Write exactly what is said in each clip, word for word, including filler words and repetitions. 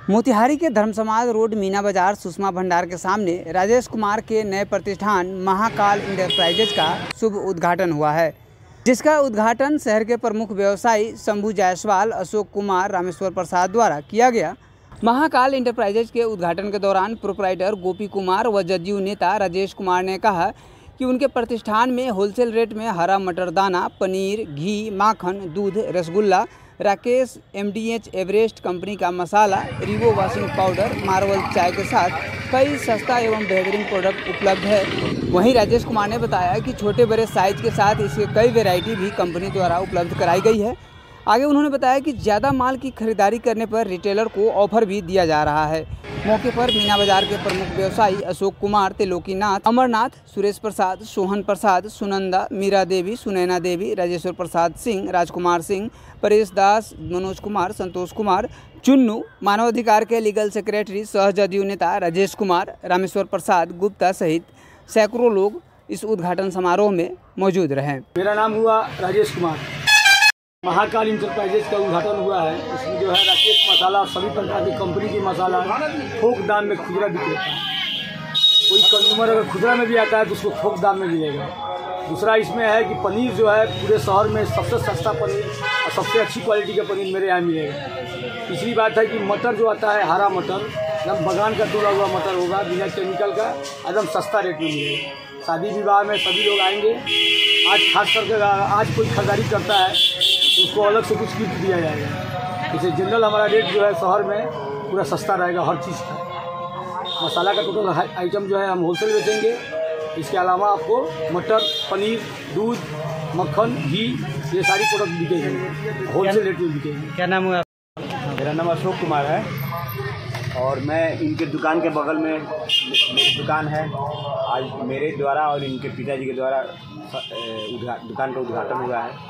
मोतिहारी के धर्म समाज रोड मीना बाजार सुषमा भंडार के सामने राजेश कुमार के नए प्रतिष्ठान महाकाल इंटरप्राइजेज का शुभ उद्घाटन हुआ है, जिसका उद्घाटन शहर के प्रमुख व्यवसायी शंभू जायसवाल, अशोक कुमार, रामेश्वर प्रसाद द्वारा किया गया। महाकाल इंटरप्राइजेज के उद्घाटन के दौरान प्रोप्राइटर गोपी कुमार व जदयू नेता राजेश कुमार ने कहा कि उनके प्रतिष्ठान में होलसेल रेट में हरा मटर दाना, पनीर, घी, माखन, दूध, रसगुल्ला, राकेश एमडीएच एवरेस्ट कंपनी का मसाला, रिवो वॉशिंग पाउडर, मार्वल चाय के साथ कई सस्ता एवं बेहतरीन प्रोडक्ट उपलब्ध है। वहीं राजेश कुमार ने बताया कि छोटे बड़े साइज के साथ इसके कई वैरायटी भी कंपनी द्वारा उपलब्ध कराई गई है। आगे उन्होंने बताया कि ज़्यादा माल की खरीदारी करने पर रिटेलर को ऑफर भी दिया जा रहा है। मौके पर मीना बाजार के प्रमुख व्यवसायी अशोक कुमार, त्रिलोकीनाथ, अमरनाथ, सुरेश प्रसाद, सोहन प्रसाद, सुनंदा, मीरा देवी, सुनैना देवी, राजेश्वर प्रसाद सिंह, राजकुमार सिंह, परेश दास, मनोज कुमार, संतोष कुमार, चुन्नू, मानवाधिकार के लीगल सेक्रेटरी सह जदयू नेता राजेश कुमार, रामेश्वर प्रसाद गुप्ता सहित सैकड़ों लोग इस उद्घाटन समारोह में मौजूद रहे। मेरा नाम हुआ राजेश कुमार। महाकाल इंटरप्राइजेज का उद्घाटन हुआ है। इसमें जो है राकेश मसाला, सभी प्रकार की कंपनी की मसाला थोक दाम में खुदरा बिकेता है। कोई कंज्यूमर अगर खुदरा में भी आता है तो उसको थोक दाम में मिलेगा। दूसरा इसमें है कि पनीर जो है पूरे शहर में सबसे सस्ता पनीर और सबसे अच्छी क्वालिटी का पनीर मेरे यहाँ मिलेगा। तीसरी बात है कि मटर जो आता है, हरा मटर, एकदम बगान का तोड़ा हुआ मटर होगा, बिना केमिकल का, एकदम सस्ता रेट में मिलेगा। शादी विवाह में सभी लोग आएंगे। आज खास करके आज कोई खरीदारी करता है तो उसको अलग से कुछ गिफ्ट दिया जाएगा। जैसे जनरल हमारा रेट जो है शहर में पूरा सस्ता रहेगा हर चीज़ का। मसाला का टोटल आइटम जो है हम होलसेल बेचेंगे। इसके अलावा आपको मटर, पनीर, दूध, मक्खन, घी, ये सारी प्रोडक्ट बिकेंगे, होलसेल रेट में बिकेंगे। क्या नाम हुआ? मेरा नाम अशोक कुमार है और मैं इनके दुकान के बगल में मेरी दुकान है। आज मेरे द्वारा और इनके पिताजी के द्वारा दुकान का उद्घाटन हुआ है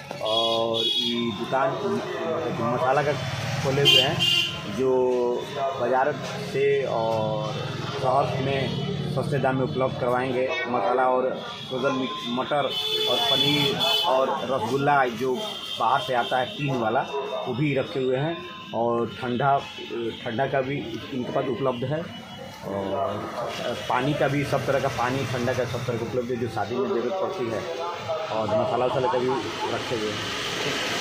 और ये दुकान मसाला का खोले हुए हैं, जो बाजार से और शहर में सस्ते दाम में उपलब्ध करवाएंगे। मसाला और फ्रोजन मटर और पनीर और रसगुल्ला जो बाहर से आता है टीन वाला, वो भी रखे हुए हैं और ठंडा ठंडा का भी इनके पास उपलब्ध है और पानी का भी, सब तरह का पानी ठंडा का सब तरह का उपलब्ध है जो शादी में ज़रूरत पड़ती है, और मसाला वसाला का भी रखे हुए हैं।